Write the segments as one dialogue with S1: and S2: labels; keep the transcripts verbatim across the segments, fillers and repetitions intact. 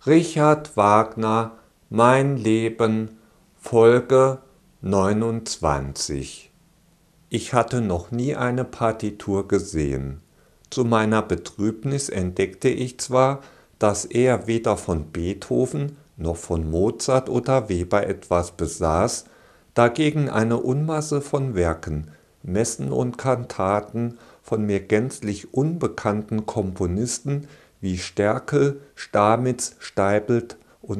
S1: Richard Wagner, Mein Leben, Folge neunundzwanzig. Ich hatte noch nie eine Partitur gesehen. Zu meiner Betrübnis entdeckte ich zwar, dass er weder von Beethoven noch von Mozart oder Weber etwas besaß, dagegen eine Unmasse von Werken, Messen und Kantaten von mir gänzlich unbekannten Komponisten wie Sterkel, Stamitz, Steibelt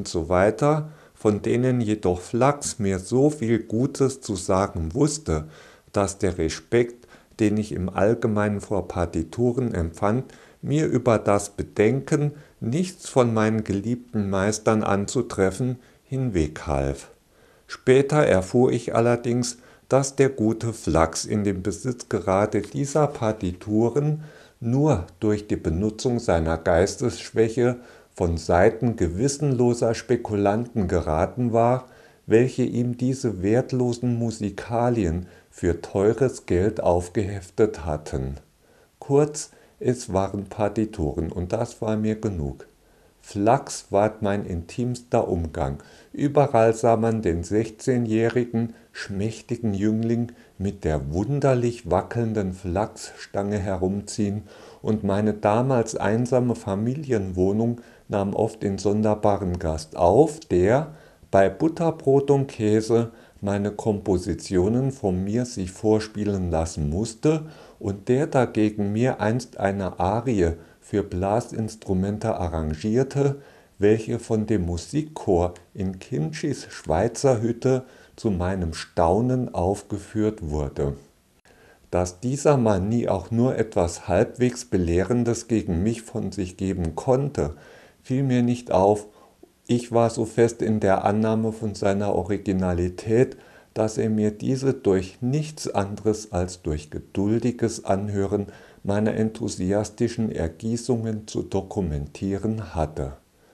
S1: usw., von denen jedoch Flachs mir so viel Gutes zu sagen wusste, dass der Respekt, den ich im Allgemeinen vor Partituren empfand, mir über das Bedenken, nichts von meinen geliebten Meistern anzutreffen, hinweghalf. Später erfuhr ich allerdings, dass der gute Flachs in den Besitz gerade dieser Partituren nur durch die Benutzung seiner Geistesschwäche von Seiten gewissenloser Spekulanten geraten war, welche ihm diese wertlosen Musikalien für teures Geld aufgeheftet hatten. Kurz, es waren Partituren, und das war mir genug. Flachs ward mein intimster Umgang. Überall sah man den sechzehnjährigen, schmächtigen Jüngling mit der wunderlich wackelnden Flachsstange herumziehen, und meine damals einsame Familienwohnung nahm oft den sonderbaren Gast auf, der, bei Butterbrot und Käse, meine Kompositionen von mir sich vorspielen lassen musste, und der dagegen mir einst eine Arie für Blasinstrumente arrangierte, welche von dem Musikchor in Kinschis Schweizerhütte zu meinem Staunen aufgeführt wurde. Dass dieser Mann nie auch nur etwas halbwegs Belehrendes gegen mich von sich geben konnte, fiel mir nicht auf. Ich war so fest in der Annahme von seiner Originalität, dass er mir diese durch nichts anderes als durch geduldiges Anhören meiner enthusiastischen Ergießungen zu dokumentieren hatte.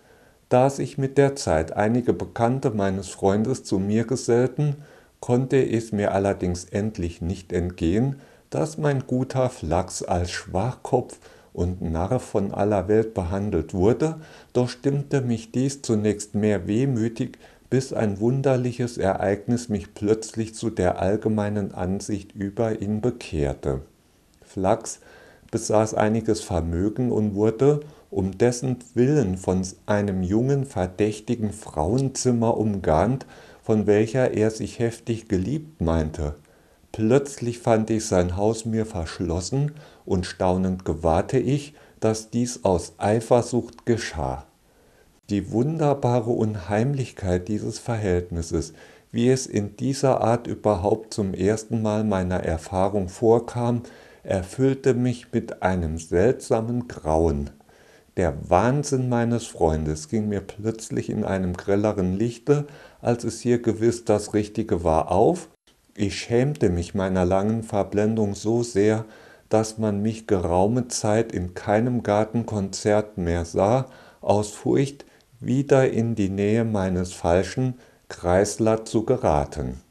S1: Da sich mit der Zeit einige Bekannte meines Freundes zu mir gesellten, konnte es mir allerdings endlich nicht entgehen, dass mein guter Flachs als Schwachkopf und Narr von aller Welt behandelt wurde, doch stimmte mich dies zunächst mehr wehmütig, bis ein wunderliches Ereignis mich plötzlich zu der allgemeinen Ansicht über ihn bekehrte. Flachs besaß einiges Vermögen und wurde um dessen Willen von einem jungen, verdächtigen Frauenzimmer umgarnt, von welcher er sich heftig geliebt meinte. Plötzlich fand ich sein Haus mir verschlossen, und staunend gewahrte ich, dass dies aus Eifersucht geschah. Die wunderbare Unheimlichkeit dieses Verhältnisses, wie es in dieser Art überhaupt zum ersten Mal meiner Erfahrung vorkam, erfüllte mich mit einem seltsamen Grauen. Der Wahnsinn meines Freundes ging mir plötzlich in einem grelleren Lichte, als es hier gewiss das Richtige war, auf. Ich schämte mich meiner langen Verblendung so sehr, dass man mich geraume Zeit in keinem Gartenkonzert mehr sah, aus Furcht, wieder in die Nähe meines falschen Kreisler zu geraten.